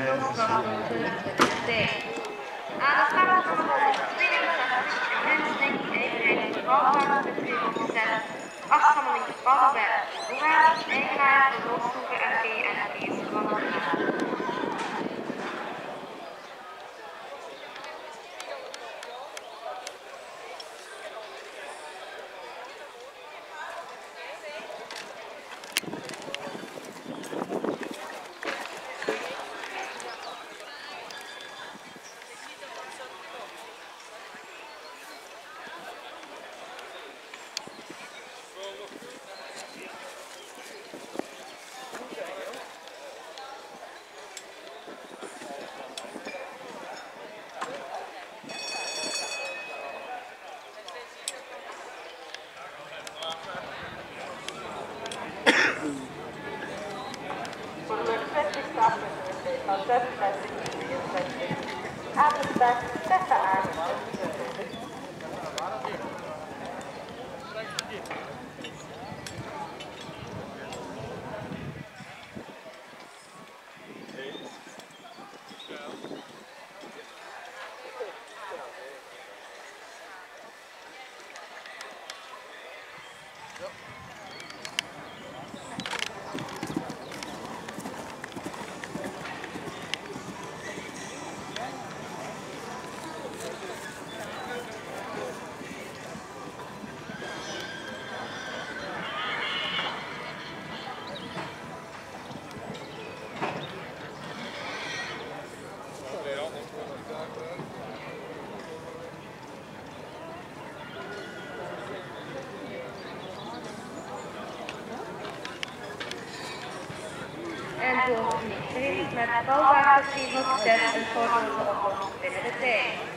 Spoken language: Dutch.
hulpstrafpunten met de T. Aan de start van 162 en wensing eveneens vooralstaan met 406 8 van de linkerpaddenweg. Hoewel eigenaar van rolstoelen en PNP's van de naam. Van 66 en 63. Apenberg, Tessa Aarden. En door met bouwwagen 406 een foto op binnen de tijd.